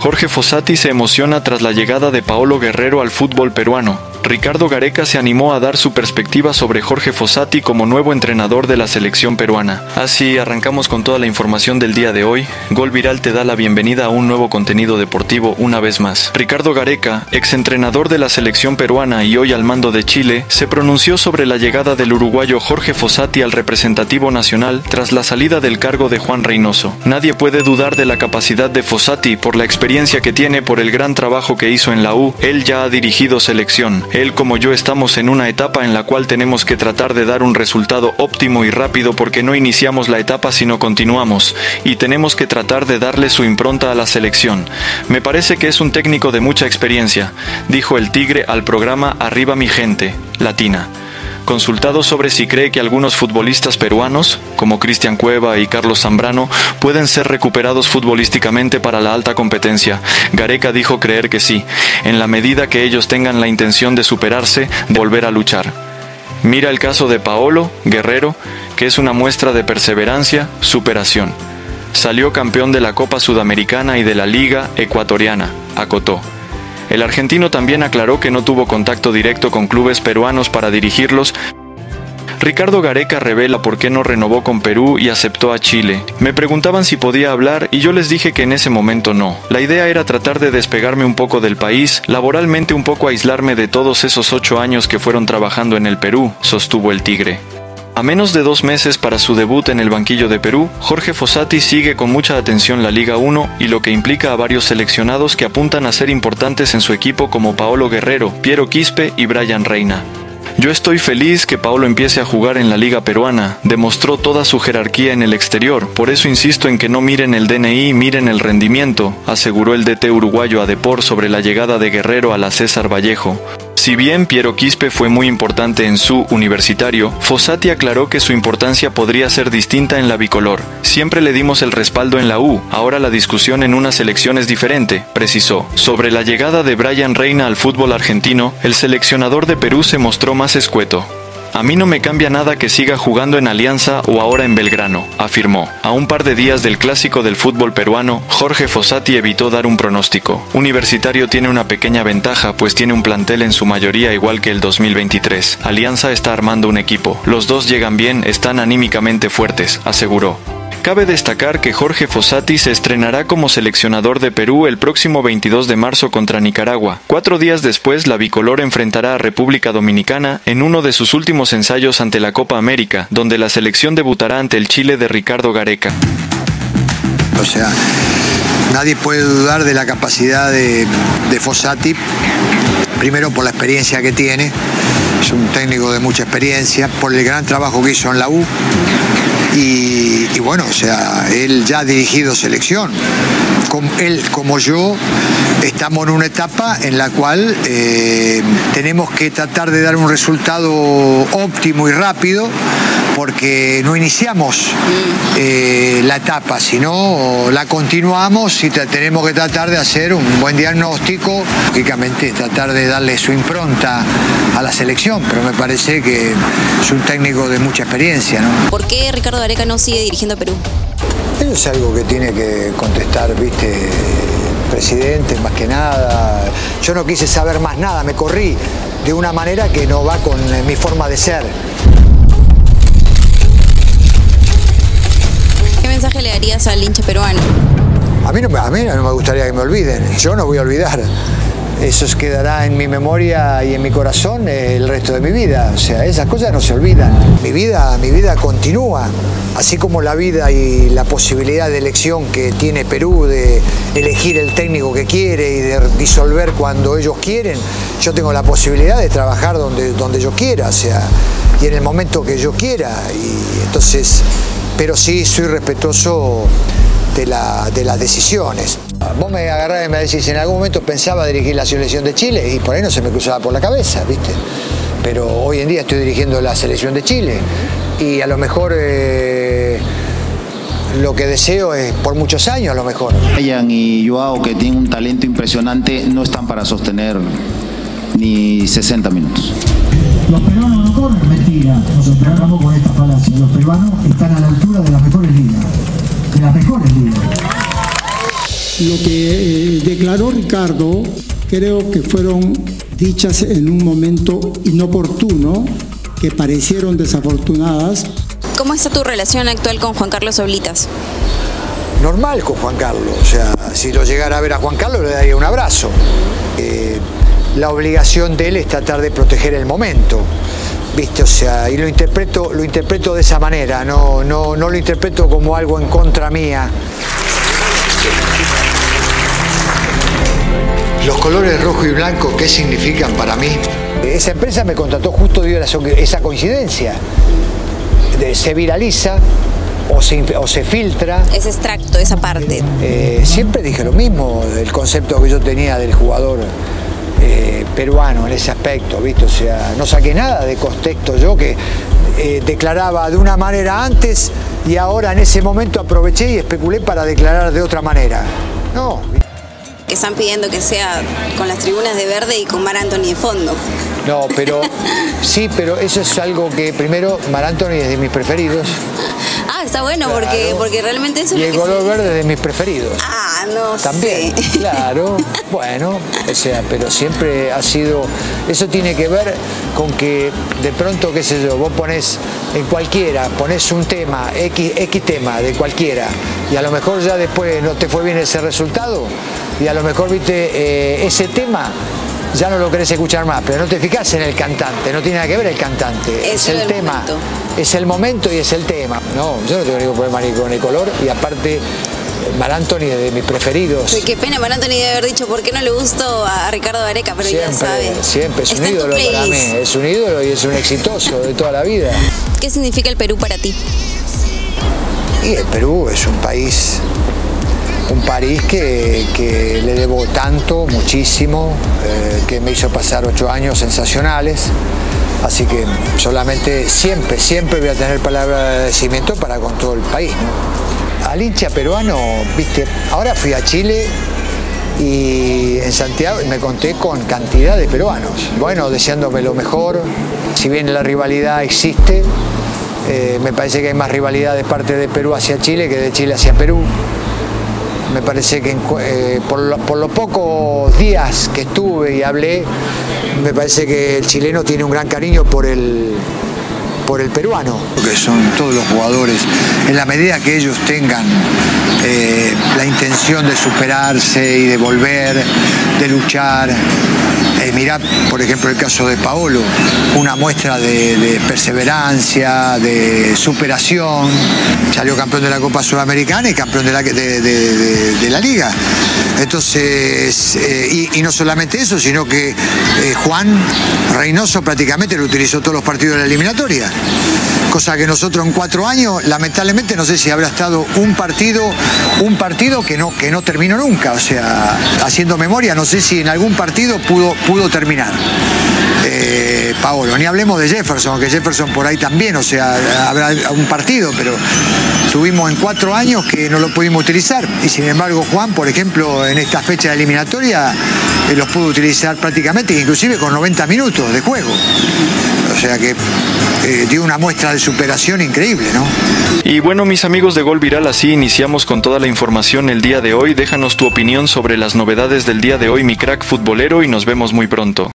Jorge Fossati se emociona tras la llegada de Paolo Guerrero al fútbol peruano. Ricardo Gareca se animó a dar su perspectiva sobre Jorge Fossati como nuevo entrenador de la selección peruana. Así arrancamos con toda la información del día de hoy. Gol Viral te da la bienvenida a un nuevo contenido deportivo una vez más. Ricardo Gareca, exentrenador de la selección peruana y hoy al mando de Chile, se pronunció sobre la llegada del uruguayo Jorge Fossati al representativo nacional tras la salida del cargo de Juan Reynoso. Nadie puede dudar de la capacidad de Fossati por la experiencia que tiene, por el gran trabajo que hizo en la U. Él ya ha dirigido selección. Él como yo estamos en una etapa en la cual tenemos que tratar de dar un resultado óptimo y rápido porque no iniciamos la etapa sino continuamos y tenemos que tratar de darle su impronta a la selección. Me parece que es un técnico de mucha experiencia, dijo el Tigre al programa Arriba mi gente, Latina. Consultado sobre si cree que algunos futbolistas peruanos, como Cristian Cueva y Carlos Zambrano, pueden ser recuperados futbolísticamente para la alta competencia, Gareca dijo creer que sí, en la medida que ellos tengan la intención de superarse, de volver a luchar. Mira el caso de Paolo Guerrero, que es una muestra de perseverancia, superación. Salió campeón de la Copa Sudamericana y de la Liga Ecuatoriana, acotó. El argentino también aclaró que no tuvo contacto directo con clubes peruanos para dirigirlos. Ricardo Gareca revela por qué no renovó con Perú y aceptó a Chile. Me preguntaban si podía hablar y yo les dije que en ese momento no. La idea era tratar de despegarme un poco del país, laboralmente un poco aislarme de todos esos 8 años que fueron trabajando en el Perú, sostuvo el Tigre. A menos de 2 meses para su debut en el banquillo de Perú, Jorge Fossati sigue con mucha atención la Liga 1 y lo que implica a varios seleccionados que apuntan a ser importantes en su equipo como Paolo Guerrero, Piero Quispe y Brian Reina. Yo estoy feliz que Paolo empiece a jugar en la Liga Peruana, demostró toda su jerarquía en el exterior, por eso insisto en que no miren el DNI, miren el rendimiento, aseguró el DT uruguayo a Depor sobre la llegada de Guerrero a la César Vallejo. Si bien Piero Quispe fue muy importante en su Universitario, Fossati aclaró que su importancia podría ser distinta en la bicolor. Siempre le dimos el respaldo en la U, ahora la discusión en una selección es diferente, precisó. Sobre la llegada de Brian Reina al fútbol argentino, el seleccionador de Perú se mostró más escueto. A mí no me cambia nada que siga jugando en Alianza o ahora en Belgrano, afirmó. A un par de días del clásico del fútbol peruano, Jorge Fossati evitó dar un pronóstico. Universitario tiene una pequeña ventaja, pues tiene un plantel en su mayoría igual que el 2023. Alianza está armando un equipo. Los dos llegan bien, están anímicamente fuertes, aseguró. Cabe destacar que Jorge Fossati se estrenará como seleccionador de Perú el próximo 22 de marzo contra Nicaragua. 4 días después, la bicolor enfrentará a República Dominicana en uno de sus últimos ensayos ante la Copa América, donde la selección debutará ante el Chile de Ricardo Gareca. O sea, nadie puede dudar de la capacidad de Fossati, primero por la experiencia que tiene, es un técnico de mucha experiencia, por el gran trabajo que hizo en la U. Y bueno, o sea, él ya ha dirigido selección. Él, como yo, estamos en una etapa en la cual tenemos que tratar de dar un resultado óptimo y rápido, porque no iniciamos la etapa, sino la continuamos y tenemos que tratar de hacer un buen diagnóstico, lógicamente tratar de darle su impronta a la selección, pero me parece que es un técnico de mucha experiencia, ¿no? ¿Por qué Ricardo Gareca no sigue dirigiendo a Perú? Eso es algo que tiene que contestar, viste, el presidente, más que nada. Yo no quise saber más nada, me corrí de una manera que no va con mi forma de ser. ¿Qué mensaje le darías al hincha peruano? A mí no me gustaría que me olviden, yo no voy a olvidar. Eso quedará en mi memoria y en mi corazón el resto de mi vida. O sea, esas cosas no se olvidan. Mi vida continúa. Así como la vida y la posibilidad de elección que tiene Perú de elegir el técnico que quiere y de disolver cuando ellos quieren, yo tengo la posibilidad de trabajar donde yo quiera, o sea, y en el momento que yo quiera. Y entonces, pero sí soy respetuoso de las decisiones. Vos me agarrás y me decís, en algún momento pensaba dirigir la selección de Chile y por ahí no se me cruzaba por la cabeza, ¿viste? Pero hoy en día estoy dirigiendo la selección de Chile y a lo mejor lo que deseo es por muchos años a lo mejor. Brian y Joao, que tienen un talento impresionante, no están para sostener ni 60 minutos. Los peruanos no corren, mentira, nos enterramos con esta falacia. Los peruanos están a la altura de las mejores ligas. De las mejores ligas. Lo que declaró Ricardo creo que fueron dichas en un momento inoportuno, que parecieron desafortunadas. ¿Cómo está tu relación actual con Juan Carlos Oblitas? Normal con Juan Carlos, o sea, si lo llegara a ver a Juan Carlos le daría un abrazo. La obligación de él es tratar de proteger el momento, ¿viste? O sea, y lo interpreto de esa manera, no lo interpreto como algo en contra mía. Los colores rojo y blanco, ¿qué significan para mí? Esa empresa me contrató justo debido a esa coincidencia. Se viraliza o se filtra. Ese extracto, esa parte. Siempre dije lo mismo, el concepto que yo tenía del jugador peruano en ese aspecto, ¿viste? O sea, no saqué nada de contexto yo, que declaraba de una manera antes y ahora en ese momento aproveché y especulé para declarar de otra manera. No. Que están pidiendo que sea con las tribunas de verde y con Mar Anthony de fondo. No, pero sí, pero eso es algo que primero Mar Anthony es de mis preferidos. Ah, está bueno, claro, porque realmente eso y es el lo que color verde de mis preferidos. Ah, no también, sé. Claro, bueno, o sea, pero siempre ha sido, eso tiene que ver con que de pronto, qué sé yo, vos ponés en cualquiera, ponés un tema, X tema de cualquiera, y a lo mejor ya después no te fue bien ese resultado, y a lo mejor, viste, ese tema ya no lo querés escuchar más, pero no te fijás en el cantante, no tiene nada que ver el cantante, es el tema, momento. Es el momento y es el tema. No, yo no tengo ningún problema ni con el color, y aparte Mar Anthony es de mis preferidos. Qué pena Mar Anthony de haber dicho por qué no le gustó a Ricardo Gareca, pero siempre, ya sabe. Siempre, es un ídolo para mí, es un ídolo y es un exitoso de toda la vida. ¿Qué significa el Perú para ti? Y el Perú es un país que le debo tanto, muchísimo, que me hizo pasar 8 años sensacionales, así que solamente siempre voy a tener palabra de agradecimiento para con todo el país, ¿no? Al hincha peruano, viste, ahora fui a Chile y en Santiago me conté con cantidad de peruanos, bueno, deseándome lo mejor, si bien la rivalidad existe, me parece que hay más rivalidad de parte de Perú hacia Chile que de Chile hacia Perú. Me parece que por los pocos días que estuve y hablé, me parece que el chileno tiene un gran cariño por el peruano. Que son todos los jugadores, en la medida que ellos tengan la intención de superarse y de volver, de luchar. Mirá, por ejemplo, el caso de Paolo, una muestra de perseverancia, de superación. Salió campeón de la Copa Sudamericana y campeón de la Liga. Entonces, y no solamente eso, sino que Juan Reynoso prácticamente lo utilizó todos los partidos de la eliminatoria. Cosa que nosotros en 4 años, lamentablemente, no sé si habrá estado un partido que no terminó nunca. O sea, haciendo memoria, no sé si en algún partido pudo terminar. Paolo, ni hablemos de Jefferson, que Jefferson por ahí también, o sea, habrá un partido, pero tuvimos en 4 años que no lo pudimos utilizar. Y sin embargo, Juan, por ejemplo, en esta fecha de eliminatoria, los pudo utilizar prácticamente, inclusive con 90 minutos de juego. O sea que dio una muestra de superación increíble, ¿no? Y bueno, mis amigos de Gol Viral, así iniciamos con toda la información el día de hoy. Déjanos tu opinión sobre las novedades del día de hoy, mi crack futbolero, y nos vemos muy pronto.